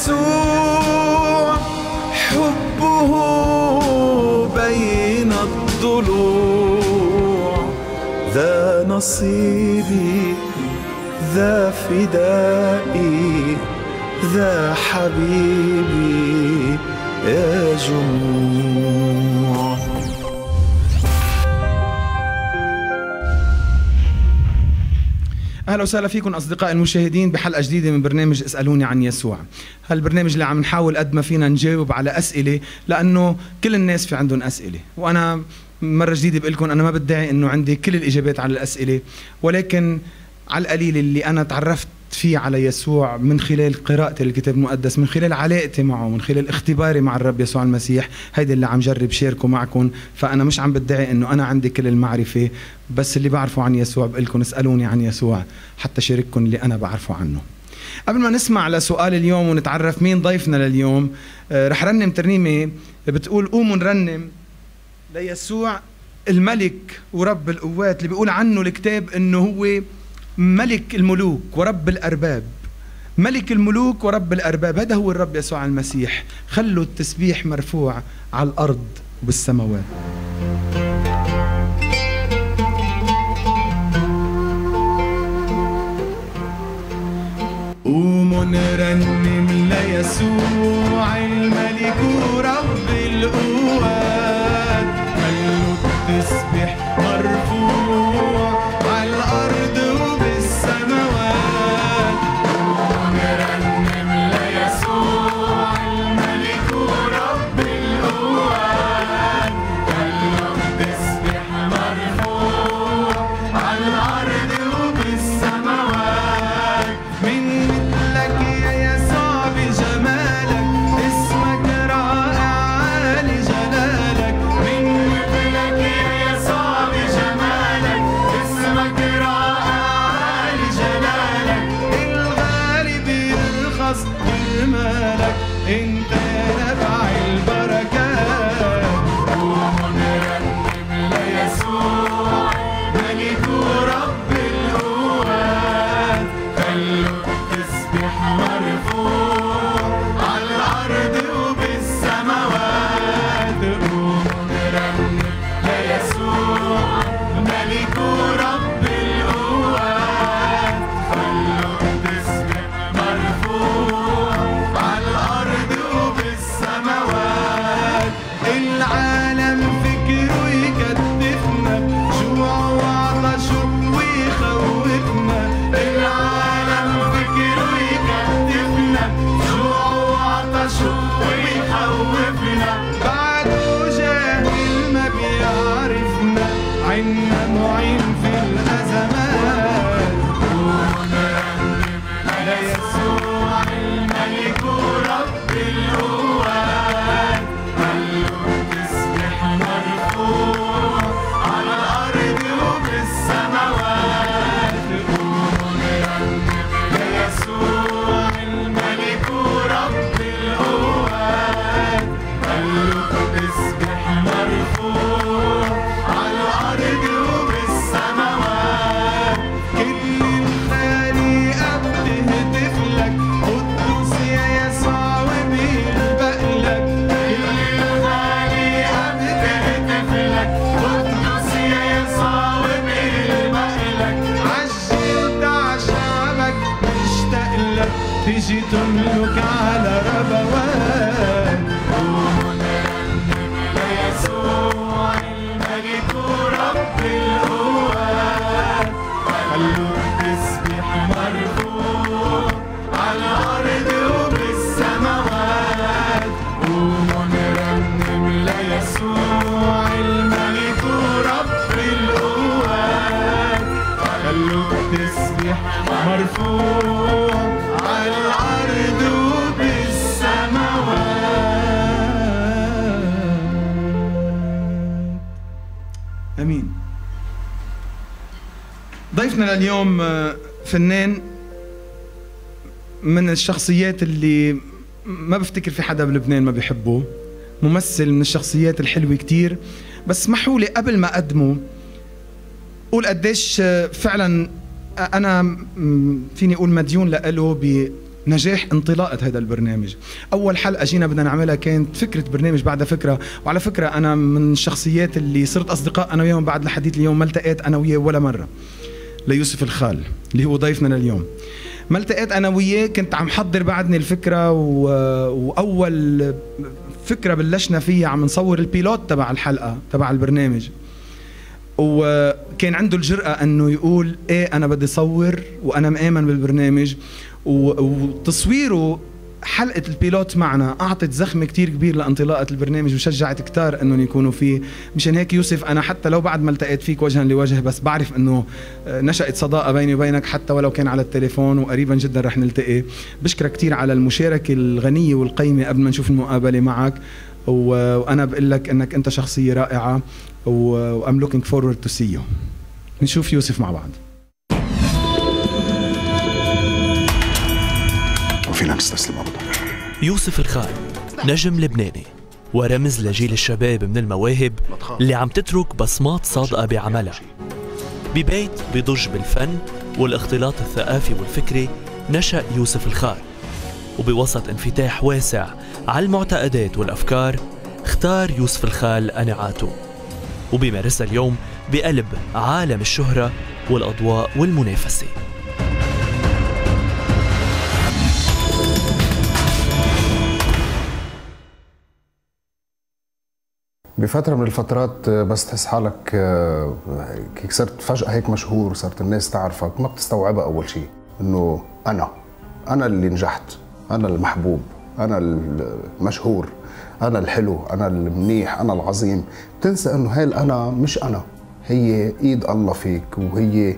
يسوع حبه بين الضلوع، ذا نصيبي ذا فدائي ذا حبيبي يا جموع. أهلا وسهلا فيكم أصدقائي المشاهدين بحلقة جديدة من برنامج اسألوني عن يسوع. هالبرنامج اللي عم نحاول قد ما فينا نجاوب على أسئلة، لأنه كل الناس في عندهم أسئلة، وأنا مرة جديدة بقول لكم أنا ما بدعي إنه عندي كل الإجابات على الأسئلة، ولكن على القليل اللي أنا تعرفت فيه على يسوع من خلال قراءتي للكتاب المقدس، من خلال علاقتي معه، من خلال اختباري مع الرب يسوع المسيح، هيدا اللي عم جرب شاركه معكم. فأنا مش عم بدعي إنه أنا عندي كل المعرفة، بس اللي بعرفه عن يسوع بقول لكم اسألوني عن يسوع حتى شارككم اللي أنا بعرفه عنه. قبل ما نسمع لسؤال اليوم ونتعرف مين ضيفنا لليوم، رح رنم ترنيمة بتقول قوموا نرنم ليسوع الملك ورب القوات، اللي بيقول عنه الكتاب إنه هو ملك الملوك ورب الأرباب. ملك الملوك ورب الأرباب، هذا هو الرب يسوع المسيح. خلوا التسبيح مرفوع على الأرض وبالسماوات. قوموا نرنم ليسوع الملك ورب القوات، خلوا التسبيح مرفوع على الأرض وبالسماوات. قوموا نرنم ليسوع الملك ورب القوات، خلوا التسبيح مرفوع على الأرض وبالسماوات. من مثلك يا يسوع بجمالك، اسمك رائع عالي جلالك. من مثلك يا يسوع بجمالك، اسمك رائع عالي جلالك. الغالب يرخص بجمالك، انت نبع البركات. قوموا نرنم ليسوع ملك ورب القوات، خلوا التسبيح مرفوع على الأرض وبالسماوات. قوموا نرنم ليسوع ملك ورب القوات، خلوا التسبيح مرفوع على الأرض وبالسماوات. العالم فكره يكتفنا، جوع وعطش ويخوفنا. العالم فكره يكتفنا، جوع وعطش ويخوفنا. بعده جاهل ما بيعرفنا، عنا معين في الأزمات. قوموا نرنم ليسوع الملك ورب القوات، خلوا التسبيح مرفوع على الأرض وبالسماوات. قوموا نرنم ليسوع الملك ورب القوات، خلوا التسبيح مرفوع على الأرض وبالسماوات. كل الخليقة بتهتف لك، قدوس يا يسوع وبيلبق لك. كل الخليقة بتهتف لك، قدوس يا يسوع وبيلبق لك. عجلت عشابك مشتاق لك، تيجي تملك على ربوات. قوموا نرنم ليسوع الملك ورب القوات، خلوا التسبيح مرفوع على الأرض وبالسماوات. قوموا نرنم ليسوع الملك ورب القوات، خلوا التسبيح مرفوع على الأرض وبالسماوات. أمين. ضيفنا لليوم فنان من الشخصيات اللي ما بفتكر في حدا بلبنان ما بيحبه، ممثل من الشخصيات الحلوة كتير. بس اسمحوا لي قبل ما أقدمه قول قديش فعلا أنا فيني أقول مديون لإله نجاح انطلاقة هذا البرنامج. أول حلقة جينا بدنا نعملها كانت فكرة برنامج بعد فكرة، وعلى فكرة أنا من الشخصيات اللي صرت أصدقاء أنا وياهم بعد لحديت اليوم، ما التقيت أنا وياه ولا مرة. ليوسف الخال اللي هو ضيفنا لليوم، ما التقيت أنا وياه، كنت عم حضر بعدني الفكرة وأول فكرة بلشنا فيها عم نصور البيلوت تبع الحلقة تبع البرنامج، وكان عنده الجرأة أنه يقول إيه أنا بدي صور وأنا مآمن بالبرنامج، وتصويره حلقة البيلوت معنا أعطت زخم كتير كبير لانطلاقة البرنامج وشجعت كتار أنهم يكونوا فيه. مشان هيك يوسف أنا حتى لو بعد ما التقيت فيك وجها لوجه بس بعرف أنه نشأت صداقة بيني وبينك حتى ولو كان على التليفون، وقريبا جدا رح نلتقي. بشكرك كتير على المشاركة الغنية والقيمة قبل ما نشوف المقابلة معك، وأنا بقول لك أنك أنت شخصية رائعة I'm looking forward to see you. نشوف يوسف مع بعض. وفينا نستسلم أبدا. يوسف الخال نجم لبناني ورمز لجيل الشباب من المواهب اللي عم تترك بصمات صادقة بعملها. ببيت بيضج بالفن والاختلاط الثقافي والفكري نشأ يوسف الخال، وبوسط انفتاح واسع على المعتقدات والأفكار اختار يوسف الخال قناعاته، وبيمارسها اليوم بقلب عالم الشهرة والأضواء والمنافسة. بفترة من الفترات بس تحس حالك صرت فجأة هيك مشهور، صارت الناس تعرفك، ما بتستوعبها أول شيء إنه أنا اللي نجحت، أنا المحبوب، أنا المشهور، أنا الحلو، أنا المنيح، أنا العظيم. بتنسى إنه هاي الأنا مش أنا، هي إيد الله فيك، وهي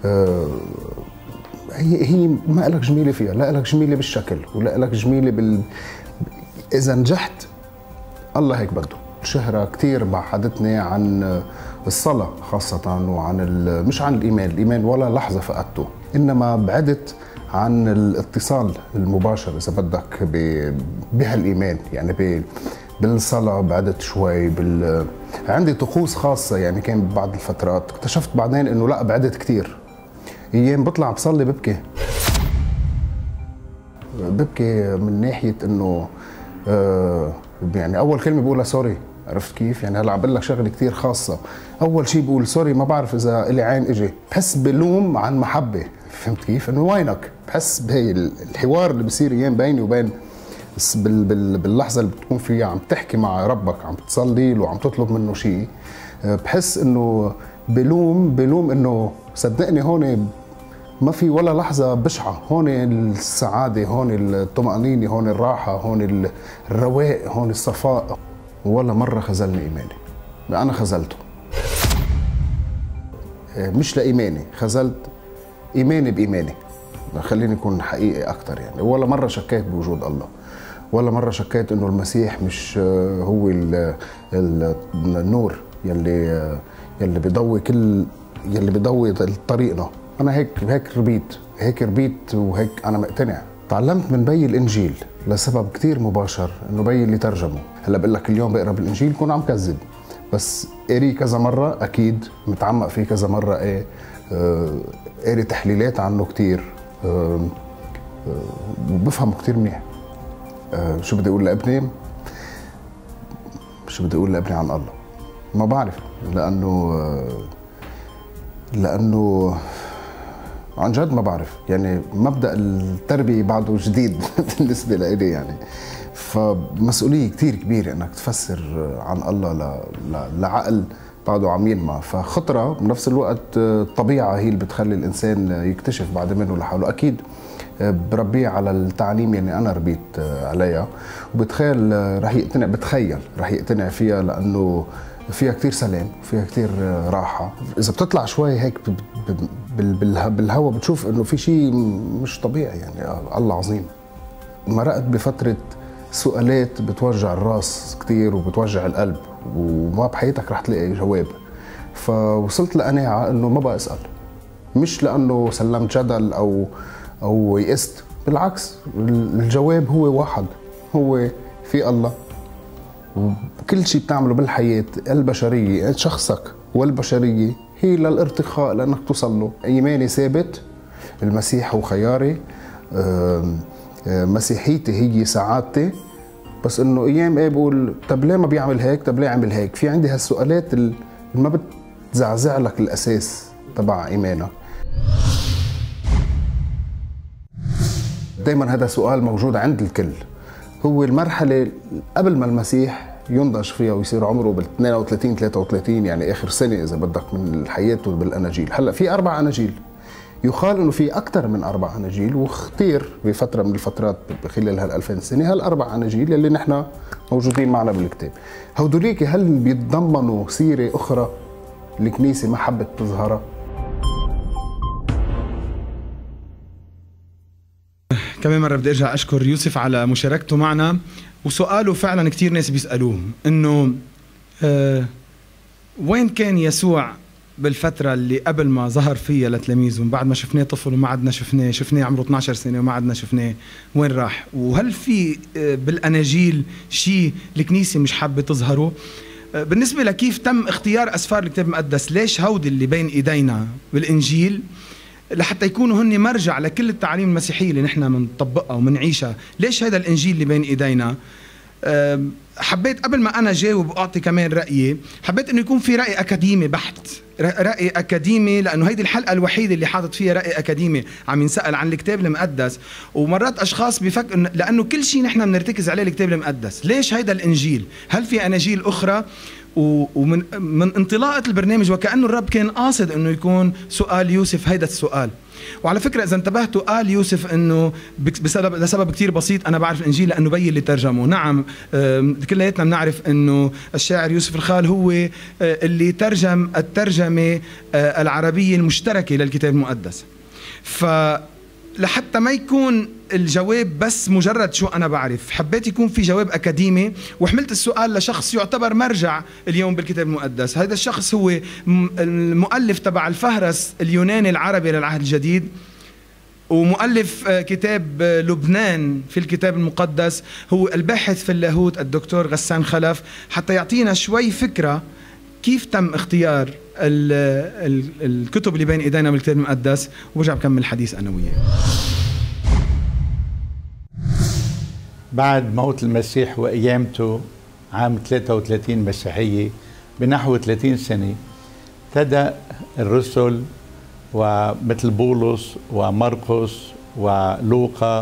هي ما إلك جميلة فيها، لا إلك جميلة بالشكل ولا إلك جميلة إذا نجحت الله هيك بده. الشهرة كتير بعدتني عن الصلاة خاصة، وعن مش عن الإيمان ولا لحظة فقدته، إنما بعدت عن الاتصال المباشر إذا بدك بهالإيمان، يعني بالصلاة بعدت شوي، عندي طقوس خاصة يعني كان بعض الفترات اكتشفت بعدين إنه لا بعدت كتير. أيام بطلع بصلي ببكي من ناحية إنه يعني أول كلمة بقولها سوري، عرفت كيف؟ يعني هلا عم بقول لك شغله كثير خاصه، اول شيء بقول سوري، ما بعرف اذا الي عين اجي، بحس بلوم عن محبه، فهمت كيف؟ انه وينك؟ بحس بهي الحوار اللي بصير ايام بيني وبين باللحظه اللي بتكون فيها عم تحكي مع ربك، عم تصلي له وعم تطلب منه شيء، بحس انه بلوم انه صدقني هون ما في ولا لحظه بشعه، هون السعاده، هون الطمانينه، هون الراحه، هون الرواق، هون الصفاء. ولا مرة خذلني إيماني، أنا خذلته، مش لإيماني، خذلت إيماني بإيماني، خليني أكون حقيقي أكتر. يعني ولا مرة شكيت بوجود الله، ولا مرة شكيت إنه المسيح مش هو النور يلي بيضوي يلي بيضوي طريقنا. أنا هيك ربيت وهيك أنا مقتنع. تعلمت من بي الانجيل لسبب كتير مباشر، انه بي اللي ترجمه. هلا بقول لك اليوم بقرا بالانجيل كون عم كذب، بس قاري كذا مره، اكيد متعمق فيه كذا مره، قاري تحليلات عنه كتير، وبفهمه كتير منيح. شو بدي اقول لابني عن الله؟ ما بعرف، لانه عن جد ما بعرف. يعني مبدأ التربية بعده جديد بالنسبة لإلي، يعني فمسؤولية كتير كبيرة انك تفسر عن الله لعقل بعده عم ينمى، فخطرة بنفس الوقت الطبيعة هي اللي بتخلي الإنسان يكتشف بعد منه لحاله. أكيد بربيه على التعليم يعني أنا ربيت عليها، وبتخيل رح يقتنع فيها، لأنه فيها كتير سلام، فيها كتير راحة. إذا بتطلع شوي هيك بالهواء بتشوف إنه في شيء مش طبيعي، يعني الله عظيم. مرقت بفترة سؤالات بتوجع الراس كتير وبتوجع القلب، وما بحياتك رح تلاقي جواب. فوصلت لقناعة إنه ما بقى أسأل، مش لأنه سلمت جدل أو يئست، بالعكس الجواب هو واحد، هو في الله. وكل شيء بتعمله بالحياة البشرية، شخصك والبشرية هي للارتقاء، لأنك توصل له. إيماني ثابت، المسيح هو خياري، مسيحيتي هي سعادتي، بس انه ايام ايه بقول طب ليه ما بيعمل هيك، طب ليه عمل هيك. في عندي هالسؤالات اللي ما بتزعزع لك الاساس تبع ايمانك. دايما هذا سؤال موجود عند الكل، هو المرحله قبل ما المسيح ينضج فيها ويصير عمره بال 32 33 يعني اخر سنه اذا بدك من حياته بالاناجيل. هلا في 4 اناجيل، يقال انه في اكثر من 4 اناجيل، واختير بفتره من الفترات خلال هال2000 سنه هال4 اناجيل اللي نحن موجودين معنا بالكتاب. هودوليك هل بيتضمنوا سيره اخرى الكنيسه ما حبت تظهرها؟ كمان مرة بدي ارجع اشكر يوسف على مشاركته معنا، وسؤاله فعلا كثير ناس بيسألوه انه وين كان يسوع بالفترة اللي قبل ما ظهر فيها لتلاميذه، بعد ما شفناه طفل وما عدنا شفناه عمره 12 سنة وما عدنا شفناه، وين راح؟ وهل في بالأناجيل شيء الكنيسة مش حابة تظهره؟ بالنسبة لكيف تم اختيار أسفار الكتاب المقدس، ليش هودي اللي بين إيدينا بالإنجيل لحتى يكونوا هن مرجع لكل التعاليم المسيحية اللي نحن بنطبقها وبنعيشها، ليش هذا الإنجيل اللي بين إيدينا؟ حبيت قبل ما أنا جاوب وأعطي كمان رأيي، حبيت إنه يكون في رأي أكاديمي بحت، رأي أكاديمي، لأنه هيدي الحلقة الوحيدة اللي حاطط فيها رأي أكاديمي عم ينسأل عن الكتاب المقدس. ومرات أشخاص بيفكروا لأنه كل شيء نحن بنرتكز عليه الكتاب المقدس، ليش هيدا الإنجيل؟ هل في أناجيل أخرى؟ ومن انطلاقة البرنامج وكأنه الرب كان قاصد انه يكون سؤال يوسف هيدا السؤال. وعلى فكرة اذا انتبهتوا قال يوسف انه لسبب كتير بسيط انا بعرف الانجيل لانه بي اللي ترجمه. نعم كلياتنا بنعرف انه الشاعر يوسف الخال هو اللي ترجم الترجمة العربية المشتركة للكتاب المقدس. لحتى ما يكون الجواب بس مجرد شو أنا بعرف، حبيت يكون في جواب أكاديمي، وحملت السؤال لشخص يعتبر مرجع اليوم بالكتاب المقدس. هذا الشخص هو المؤلف تبع الفهرس اليوناني العربي للعهد الجديد، ومؤلف كتاب لبنان في الكتاب المقدس، هو الباحث في اللاهوت الدكتور غسان خلف، حتى يعطينا شوي فكرة كيف تم اختيار الكتب اللي بين ايدينا بالكتاب المقدس. وبرجع بكمل الحديث انا وياه. بعد موت المسيح وقيامته عام 33 مسيحية بنحو 30 سنة ابتدأ الرسل ومثل بولس ومرقس ولوقا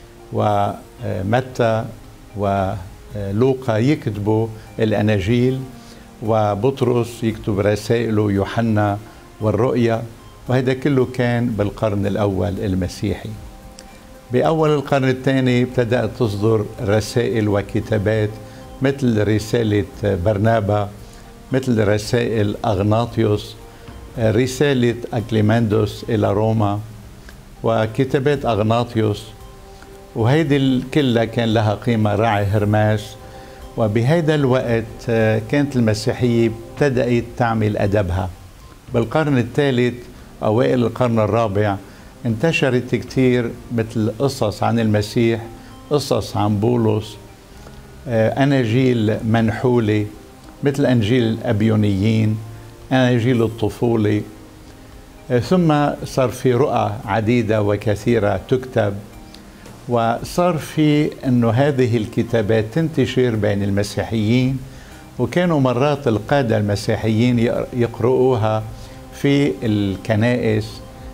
ومتى ولوقا يكتبوا الأناجيل، وبطرس يكتب رسائله يوحنا والرؤيا، وهذا كله كان بالقرن الأول المسيحي. بأول القرن الثاني ابتدأت تصدر رسائل وكتابات مثل رسالة برنابا، مثل رسائل أغناطيوس، رسالة أكليماندوس إلى روما، وكتابات أغناطيوس، وهيدي كلها كان لها قيمة راعي هرماس. وبهذا الوقت كانت المسيحية ابتدأت تعمل أدبها. بالقرن الثالث أوائل القرن الرابع انتشرت كتير مثل قصص عن المسيح، قصص عن بولس، أناجيل منحولة مثل أنجيل الأبيونيين، أناجيل الطفولة، ثم صار في رؤى عديدة وكثيرة تكتب، وصار في أنه هذه الكتابات تنتشر بين المسيحيين، وكانوا مرات القادة المسيحيين يقرؤوها في الكنائس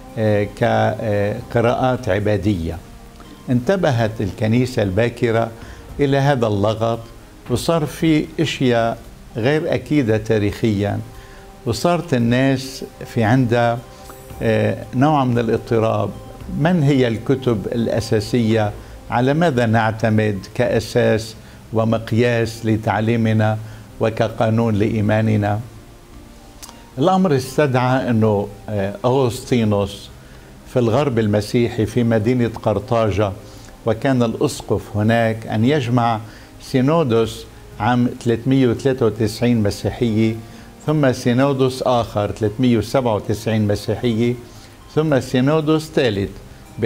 كقراءات عبادية. انتبهت الكنيسة الباكرة إلى هذا اللغط، وصار في أشياء غير أكيدة تاريخيا، وصارت الناس في عندها نوع من الاضطراب. من هي الكتب الأساسية؟ على ماذا نعتمد كأساس ومقياس لتعليمنا وكقانون لإيماننا؟ الأمر استدعى أنه أغسطينوس في الغرب المسيحي في مدينة قرطاجة، وكان الأسقف هناك، أن يجمع سينودوس عام 393 مسيحية، ثم سينودوس آخر 397 مسيحية، ثم سينودوس ثالث ب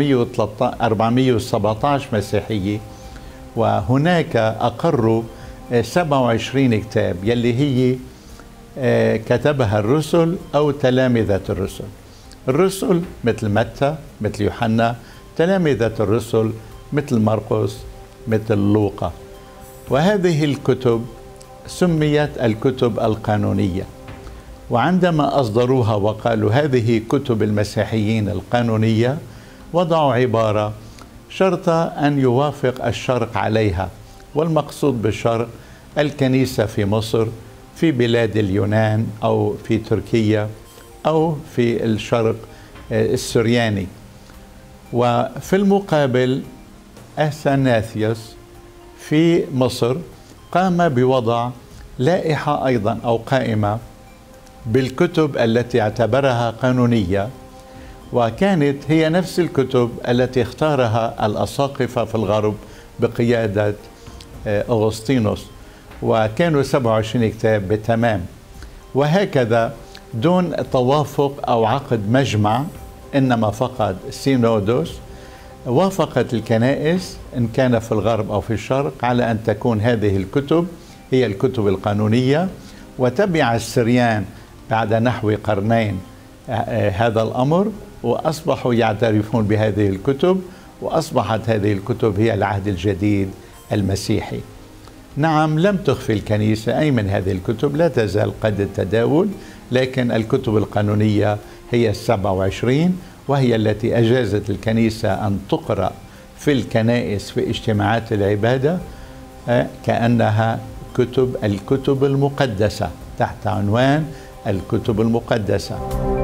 417 مسيحية. وهناك أقروا 27 كتاب يلي هي كتبها الرسل أو تلامذة الرسل. الرسل مثل متى مثل يوحنا، تلامذة الرسل مثل مرقس، مثل لوقا. وهذه الكتب سميت الكتب القانونية، وعندما أصدروها وقالوا هذه كتب المسيحيين القانونية وضعوا عبارة شرط أن يوافق الشرق عليها، والمقصود بالشرق الكنيسة في مصر، في بلاد اليونان أو في تركيا أو في الشرق السرياني. وفي المقابل أثناسيوس في مصر قام بوضع لائحة أيضا أو قائمة بالكتب التي اعتبرها قانونية، وكانت هي نفس الكتب التي اختارها الأساقفة في الغرب بقيادة أغسطينوس، وكانوا 27 كتاب بالتمام. وهكذا دون توافق أو عقد مجمع، إنما فقط سينودوس، وافقت الكنائس إن كان في الغرب أو في الشرق على أن تكون هذه الكتب هي الكتب القانونية. وتبع السريان بعد نحو قرنين هذا الأمر، وأصبحوا يعترفون بهذه الكتب، وأصبحت هذه الكتب هي العهد الجديد المسيحي. نعم، لم تخفي الكنيسة أي من هذه الكتب، لا تزال قد التداول، لكن الكتب القانونية هي 27، وهي التي أجازت الكنيسة أن تقرأ في الكنائس في اجتماعات العبادة كأنها الكتب المقدسة، تحت عنوان الكتب المقدسة.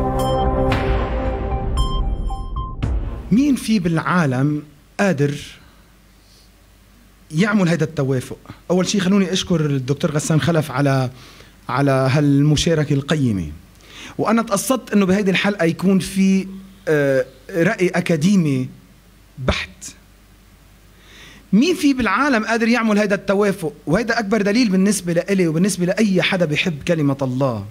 مين في بالعالم قادر يعمل هذا التوافق؟ أول شيء خلوني أشكر الدكتور غسان خلف على هالمشاركة القيمة، وأنا تقصدت أنه بهذه الحلقة يكون في رأي أكاديمي بحت. مين في بالعالم قادر يعمل هذا التوافق؟ وهذا أكبر دليل بالنسبة لإلي وبالنسبة لأي حدا بيحب كلمة الله،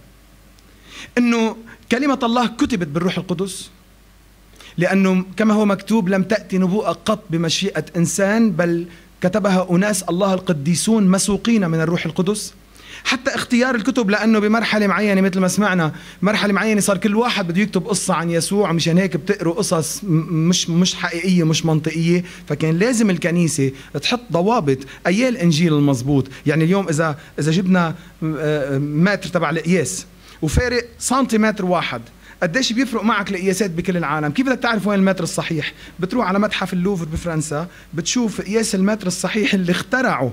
أنه كلمة الله كتبت بالروح القدس، لأنه كما هو مكتوب لم تأتي نبوءة قط بمشيئة إنسان، بل كتبها أناس الله القديسون مسوقين من الروح القدس. حتى اختيار الكتب، لأنه بمرحلة معينة مثل ما سمعنا، مرحلة معينة صار كل واحد بده يكتب قصة عن يسوع، مشان هيك بتقروا قصص مش حقيقية، مش منطقية. فكان لازم الكنيسة تحط ضوابط أي الإنجيل المضبوط. يعني اليوم إذا جبنا متر تبع القياس وفارق سنتيمتر واحد، قديش بيفرق معك القياسات بكل العالم؟ كيف بدك تعرف وين المتر الصحيح؟ بتروح على متحف اللوفر بفرنسا، بتشوف قياس المتر الصحيح اللي اخترعه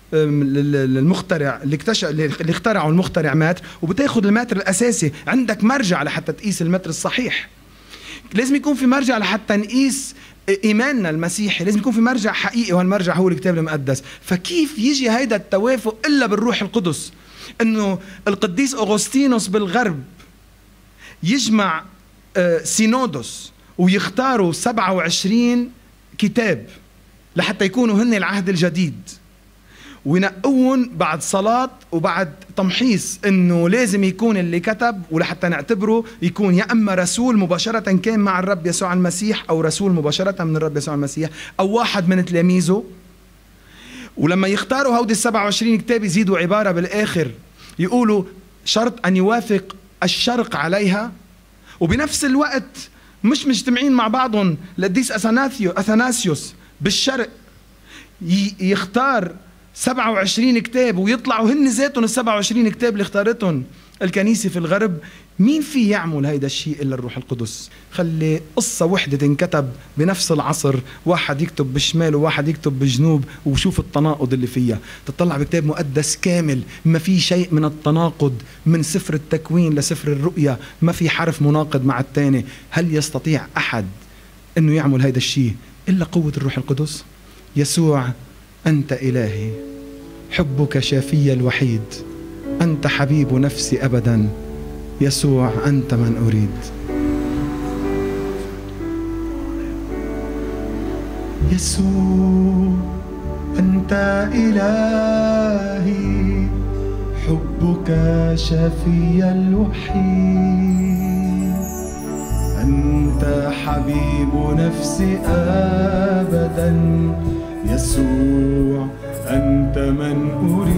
المخترع، اللي اخترعه المخترع متر، وبتاخذ المتر الاساسي. عندك مرجع لحتى تقيس المتر الصحيح. لازم يكون في مرجع لحتى نقيس ايماننا المسيحي، لازم يكون في مرجع حقيقي، وهالمرجع هو الكتاب المقدس. فكيف يجي هيدا التوافق الا بالروح القدس؟ انه القديس أغسطينوس بالغرب يجمع سينودوس ويختاروا 27 كتاب لحتى يكونوا هن العهد الجديد، وينقون بعد صلاة وبعد تمحيص انه لازم يكون اللي كتب، ولحتى نعتبره يكون يا اما رسول مباشرة كان مع الرب يسوع المسيح، او رسول مباشرة من الرب يسوع المسيح، او واحد من تلاميذه. ولما يختاروا هودي 27 كتاب يزيدوا عبارة بالاخر يقولوا شرط ان يوافق الشرق عليها. وبنفس الوقت مش مجتمعين مع بعضهم، القديس أثناسيوس بالشرق يختار 27 كتاب، ويطلعوا هن ذاتهم ال 27 كتاب اللي اختارتهم الكنيسة في الغرب. مين في يعمل هيدا الشيء إلا الروح القدس؟ خلي قصة وحدة تنكتب بنفس العصر، واحد يكتب بالشمال وواحد يكتب بالجنوب، وشوف التناقض اللي فيها. تطلع بكتاب مقدس كامل ما في شيء من التناقض، من سفر التكوين لسفر الرؤيا ما في حرف مناقض مع الثاني. هل يستطيع أحد أنه يعمل هيدا الشيء إلا قوة الروح القدس؟ يسوع أنت إلهي، حبك شافي الوحيد، أنت حبيب نفسي أبدا، يسوع أنت من أريد. يسوع أنت إلهي، حبك شافي الوحيد، أنت حبيب نفسي أبدا، يسوع أنت من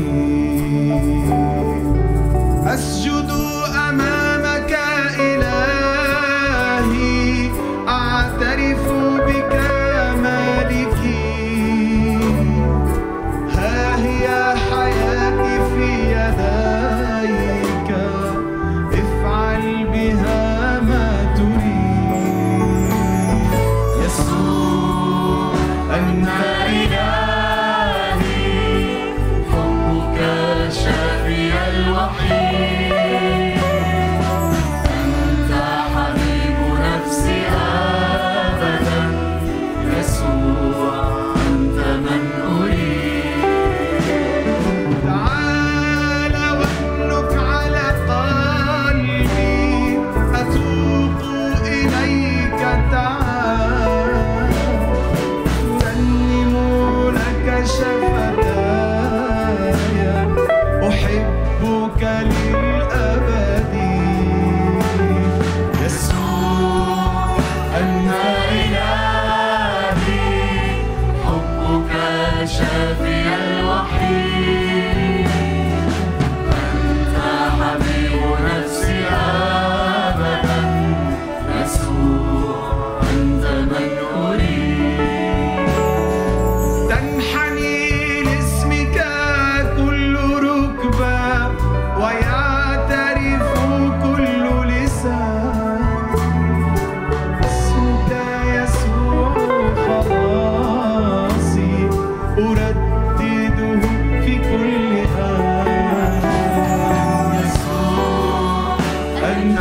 أريد. أسجد أمامك إلهي، أعترف بك مالكي، شافي الوحيد، أنت حبيب نفسي أبدا، يسوع أنت من أريد. تنحني لاسمك كل ركبة ويعترف كل لسان، اسمك يسوع خلاصي أردده في كل آن. يسوع أنت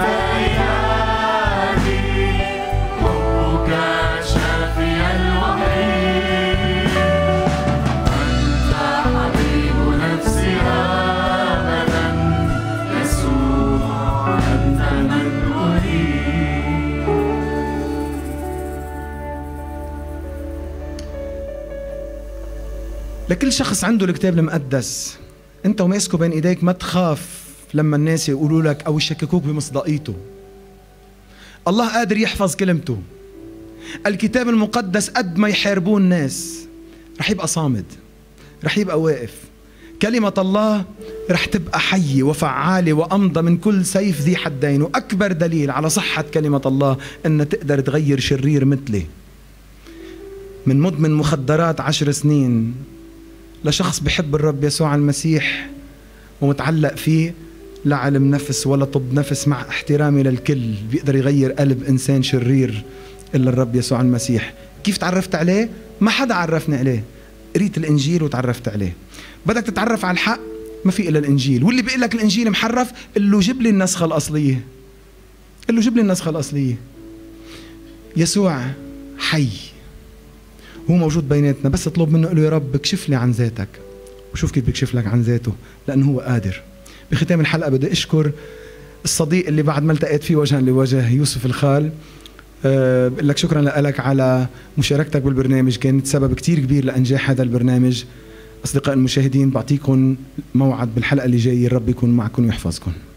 إلهي، حبك شافي الوحيد، أنت حبيب نفسي أبدا، يسوع أنت من أريد. لكل شخص عنده الكتاب المقدس، انت وماسكه بين ايديك ما تخاف لما الناس يقولوا لك او يشككوك بمصداقيته. الله قادر يحفظ كلمته. الكتاب المقدس قد ما يحاربوه الناس رح يبقى صامد، رح يبقى واقف. كلمة الله رح تبقى حية وفعالة وأمضى من كل سيف ذي حدين. وأكبر دليل على صحة كلمة الله أن تقدر تغير شرير مثلي من مدمن مخدرات 10 سنين لشخص بحب الرب يسوع المسيح ومتعلق فيه، لا علم نفس ولا طب نفس، مع احترامي للكل، بيقدر يغير قلب إنسان شرير إلا الرب يسوع المسيح. كيف تعرفت عليه؟ ما حدا عرفني عليه، قريت الإنجيل وتعرفت عليه. بدك تتعرف على الحق؟ ما في إلا الإنجيل. واللي بيقول لك الإنجيل محرف، قل له جيب لي النسخة الأصلية، قل له جيب لي النسخة الأصلية. يسوع حي، هو موجود بيناتنا، بس اطلب منه، قل له يا رب اكشف لي عن ذاتك، وشوف كيف بيكشف لك عن ذاته، لأنه هو قادر. بختام الحلقة بدي أشكر الصديق اللي بعد ما التقيت فيه وجها لوجه، يوسف الخال. بقول لك شكرا لك على مشاركتك بالبرنامج، كانت سبب كتير كبير لإنجاح هذا البرنامج. أصدقاء المشاهدين، بعطيكم موعد بالحلقة اللي جاية، الرب يكون معكم ويحفظكم.